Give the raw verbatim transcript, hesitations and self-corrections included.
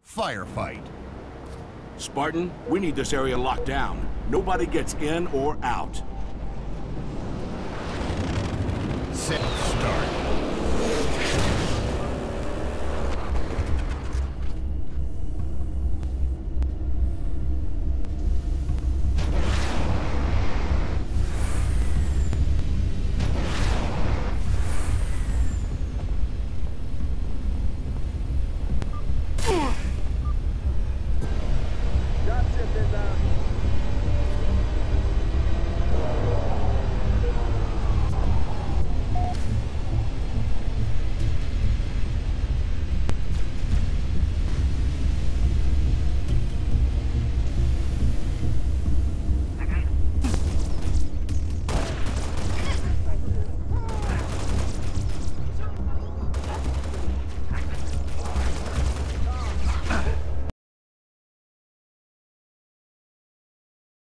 Firefight. Spartan, we need this area locked down. Nobody gets in or out. Set start. Dropship inbound.